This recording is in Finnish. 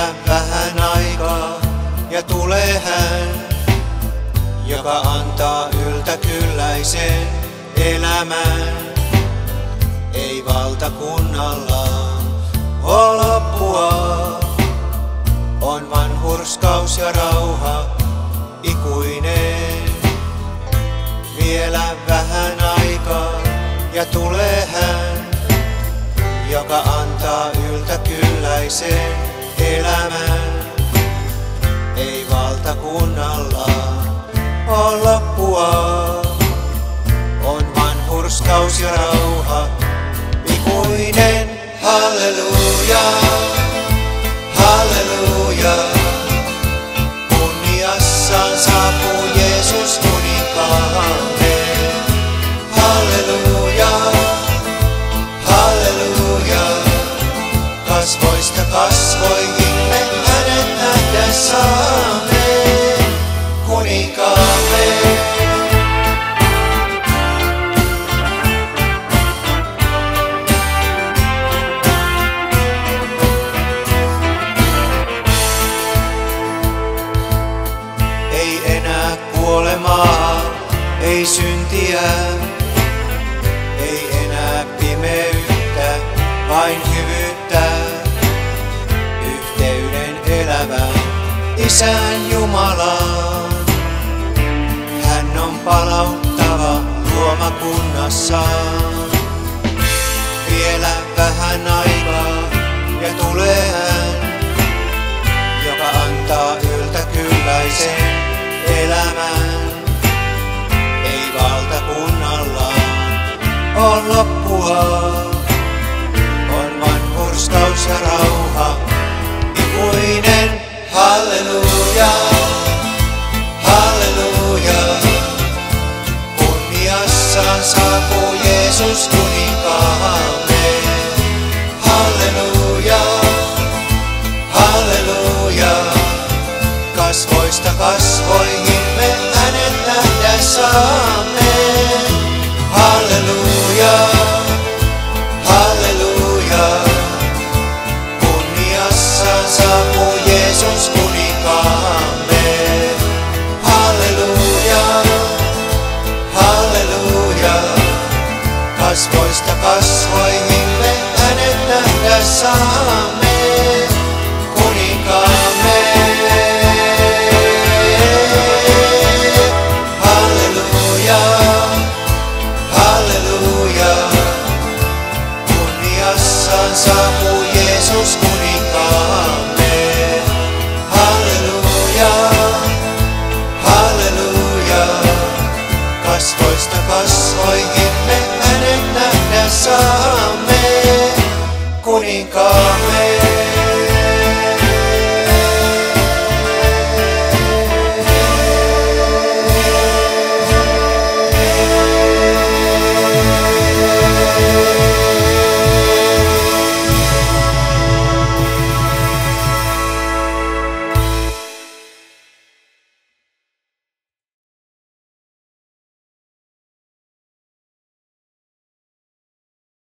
Vielä vähän aikaa ja tulee hän, joka antaa yltäkylläisen elämän. Ei valtakunnalla ole loppua, on vanhurskaus ja rauha ikuinen. Vielä vähän aikaa ja tulee hän, joka antaa yltäkylläisen elämän. Ei valtakunnalla ole loppua, on vanhurskaus ja rauha ikuinen. Halleluja, halleluja, kunniassaan saapuu Jeesus kuninkaamme. Halleluja, halleluja, kasvoista kasvoihin me hänet nähdä saamme, kuninkaamme. Ei enää kuolemaa, ei syntiä, ei enää pimeyttä, vain hyvyyttä. Yhteyden elävän Isän Jumalaan. Hän on palauttava luomakunnassaan. Vielä vähän aikaa ja tulee hän, joka antaa yltäkylläisen elämän. Ei valtakunnallaan on loppua, on vanhurskaus ja rauha ikuinen. Halleluja, halleluja, kunniassaan saapuu Jeesus kuninkaamme. Halleluja, halleluja, kasvoista kasvoihin me hänet nähdä saamme. Halleluja, halleluja, kunniassaan saapuu Jeesus kuninkaamme. Halleluja, halleluja, kasvoista kasvoihin me hänet nähdä saamme, kuninkaamme. Halleluja, halleluja, kunniassaan saapuu Jeesus kuninkaamme. Halleluja, halleluja, kasvoista kasvoihin me hänet nähdä saamme, kuninkaamme.